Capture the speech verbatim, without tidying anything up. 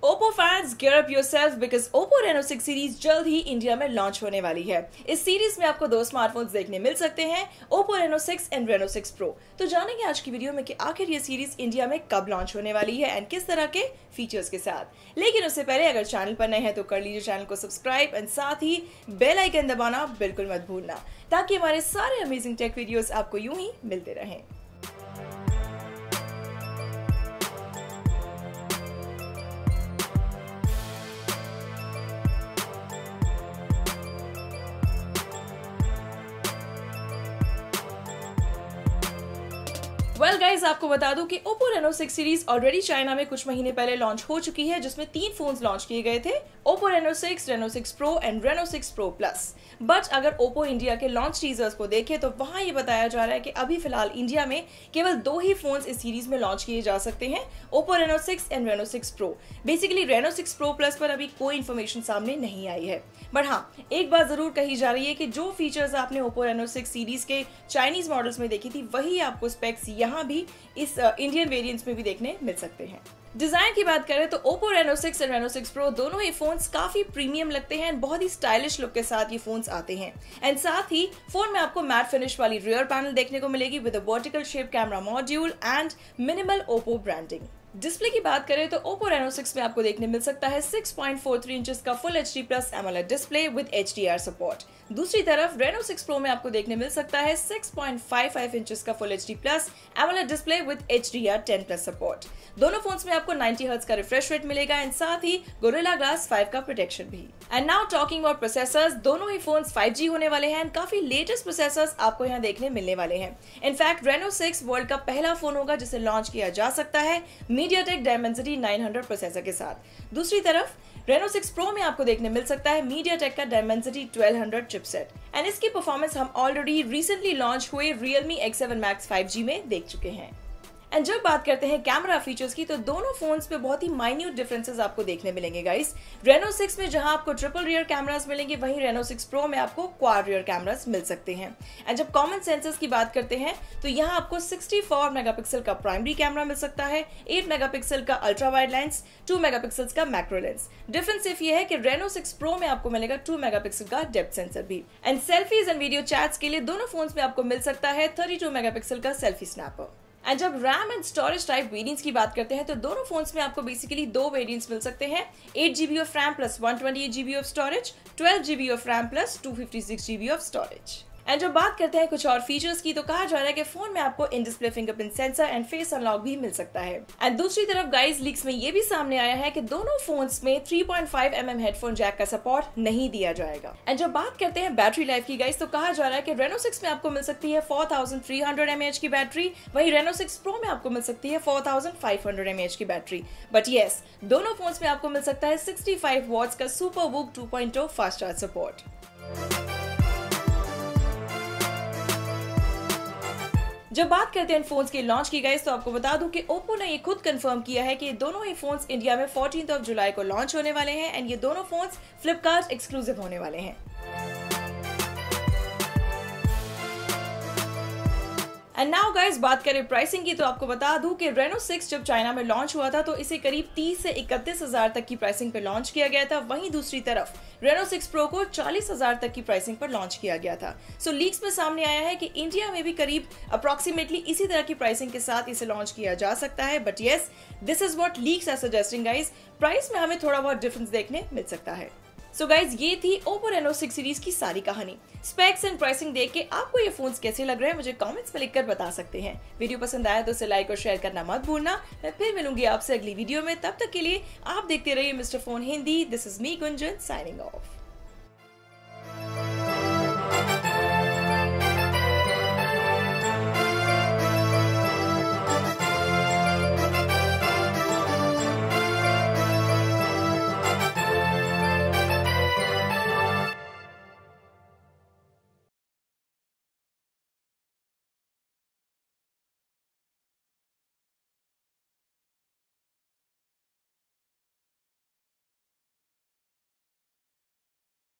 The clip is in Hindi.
Oppo fans, gear up yourself because Oppo Reno six series जल्द ही इंडिया में लॉन्च होने वाली है। इस सीरीज में आपको दो स्मार्टफोन्स देखने मिल सकते हैं, Oppo Reno six and Reno six Pro। तो जानेंगे आज की वीडियो में कि आखिर ये सीरीज इंडिया में कब लॉन्च होने वाली है एंड किस तरह के फीचर्स के साथ। लेकिन उससे पहले अगर चैनल पर नए हैं तो कर लीजिए चैनल को सब्सक्राइब एंड साथ ही बेल आइकन दबाना बिल्कुल मत भूलना, ताकि हमारे सारे अमेजिंग टेक वीडियोस आपको यूं ही मिलते रहें। वेल well गाइज, आपको बता दूं कि Oppo Reno six series already China में कुछ महीने पहले लॉन्च हो चुकी है, जिसमें तीन फोन्स लॉन्च किए गए थे, Oppo Reno six, Reno six Pro and Reno six Pro Plus। But अगर Oppo इंडिया के लॉन्च टीजर्स को देखें तो वहां ये बताया जा रहा है कि अभी फिलहाल इंडिया में केवल दो ही फोन्स इस सीरीज में लॉन्च किए जा सकते हैं, Oppo Reno six and Reno six Pro। Basically Reno six Pro Plus पर अभी कोई इन्फॉर्मेशन सामने नहीं आई है। बट हाँ, एक बात जरूर कही जा रही है कि जो फीचर्स आपने Oppo Reno सिक्स सीरीज के चाइनीज मॉडल्स में देखी थी, वही आपको स्पेक्स यहाँ भी इस इंडियन uh, वेरिएंट्स में भी देखने मिल सकते हैं। डिजाइन की बात करें तो Oppo Reno सिक्स और Reno सिक्स Pro दोनों ही फोन्स काफी प्रीमियम लगते हैं एंड बहुत ही स्टाइलिश लुक के साथ ये फोन्स आते हैं। एंड साथ ही फोन में आपको मैट फिनिश वाली रियर पैनल देखने को मिलेगी with a vertical shape camera module and minimal Oppo branding. Display की बात करें तो Oppo Reno सिक्स में आपको देखने मिल सकता है six point four three inches का full H D plus AMOLED display with H D R support. दूसरी तरफ Reno सिक्स Pro में आपको देखने मिल सकता है six point five five inches का full H D plus AMOLED display with H D R ten plus support. दोनों फोन्स में आपको नाइंटी हर्ट्ज का रिफ्रेश रेट मिलेगा एंड साथ ही गोरिल्ला ग्लास फाइव का प्रोटेक्शन भी। And now talking about processors, दोनों ही फोन्स फाइव जी होने वाले हैं एंड काफी लेटेस्ट प्रोसेसर्स आपको यहाँ देखने मिलने वाले हैं। इनफैक्ट Reno सिक्स वर्ल्ड का पहला फोन होगा जिसे लॉन्च किया जा सकता है MediaTek Dimensity nine hundred processor के साथ। दूसरी तरफ Reno सिक्स Pro में आपको देखने मिल सकता है MediaTek का Dimensity twelve hundred chipset and इसकी परफॉर्मेंस हम ऑलरेडी रिसेंटली लॉन्च हुए Realme X seven Max five G में देख चुके हैं। एंड जब बात करते हैं कैमरा फीचर्स की, तो दोनों फोन्स पे बहुत ही माइन्यूट डिफरेंसेस आपको देखने मिलेंगे गाइस। Reno सिक्स में जहां आपको ट्रिपल रियर कैमरास मिलेंगे, वहीं Reno सिक्स Pro में आपको क्वाड रियर कैमरास मिल सकते हैं। एंड जब कॉमन सेंसर्स की बात करते हैं तो यहां आपको सिक्सटी फोर मेगापिक्सल का प्राइमरी कैमरा मिल सकता है, एट मेगापिक्सल का ultra wide lens, two megapixel का मैक्रो लेंस। डिफरेंस सिर्फ ये है कि Reno सिक्स Pro में आपको मिलेगा टू मेगापिक्सल का डेप्थ सेंसर भी। And selfies and video chats के लिए दोनों फोन्स में आपको मिल सकता है थर्टी टू मेगापिक्सल का सेल्फी स्नैपर। एंड जब RAM and storage type variants की बात करते हैं तो दोनों फोन्स में आपको बेसिकली दो वेरिएंट्स मिल सकते हैं, eight GB of RAM plus one twenty eight GB of storage, twelve GB of RAM plus two fifty six GB of storage. And जब बात करते हैं कुछ और फीचर्स की, तो कहा जा रहा है कि फोन में आपको in display fingerprint sensor and face unlock भी मिल सकता है। एंड दूसरी तरफ गाइस, लीक्स में ये भी सामने आया है कि दोनों फोन्स में three point five M M headphone jack का सपोर्ट नहीं दिया जाएगा। एंड जब बात करते हैं बैटरी लाइफ की गाइस, तो कहा जा रहा है कि Reno सिक्स में आपको मिल सकती है four thousand three hundred M A H की बैटरी, वहीं Reno सिक्स Pro में आपको मिल सकती है four thousand five hundred M A H की बैटरी। बट यस, दोनों फोन्स में आपको मिल सकता है सिक्सटी फाइव वॉट्स का super VOOC two point O fast charge support. जब बात करते हैं फोन्स के लॉन्च की गाइस, तो आपको बता दूं कि Oppo ने ये खुद कंफर्म किया है कि ये दोनों ही फोन्स इंडिया में फोर्टीन्थ ऑफ जुलाई को लॉन्च होने वाले हैं एंड ये दोनों फोन्स फ्लिपकार्ट एक्सक्लूसिव होने वाले हैं। एंड नाउ गाइस, बात करें प्राइसिंग की, तो आपको बता दूं कि Reno सिक्स जब चाइना में लॉन्च हुआ था तो इसे करीब तीस से इकतीस हजार तक की प्राइसिंग पे लॉन्च किया गया था। वहीं दूसरी तरफ Reno सिक्स Pro को चालीस हजार तक की प्राइसिंग पर लॉन्च किया गया था। सो so, लीक्स में सामने आया है कि इंडिया में भी करीब अप्रोक्सीमेटली इसी तरह की प्राइसिंग के साथ इसे लॉन्च किया जा सकता है। But yes, this is what leaks are suggesting guys. Price में हमें थोड़ा बहुत डिफरेंस देखने मिल सकता है। सो so गाइज, ये थी Oppo Reno सिक्स सीरीज की सारी कहानी। स्पेक्स एंड प्राइसिंग देख के आपको ये फोन्स कैसे लग रहे हैं मुझे कमेंट्स में लिखकर बता सकते हैं। वीडियो पसंद आया तो उसे लाइक और शेयर करना मत भूलना। मैं फिर मिलूंगी आपसे अगली वीडियो में, तब तक के लिए आप देखते रहिए Mister Phone Hindi. This is me Gunjan signing of.